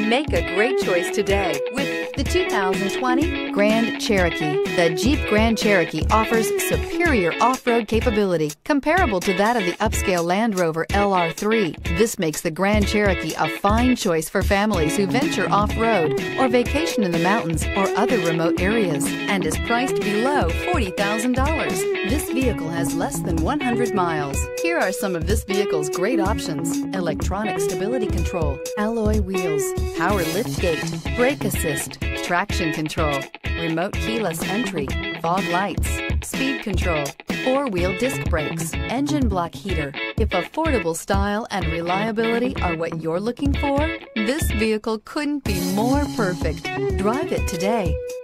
Make a great choice today with the 2020 Grand Cherokee. The Jeep Grand Cherokee offers superior off-road capability comparable to that of the upscale Land Rover LR3. This makes the Grand Cherokee a fine choice for families who venture off-road or vacation in the mountains or other remote areas, and is priced below $40,000. This vehicle has less than 100 miles. Here are some of this vehicle's great options: electronic stability control, alloy wheels, power liftgate, brake assist, traction control, remote keyless entry, fog lights, speed control, four-wheel disc brakes, engine block heater. If affordable style and reliability are what you're looking for, this vehicle couldn't be more perfect. Drive it today.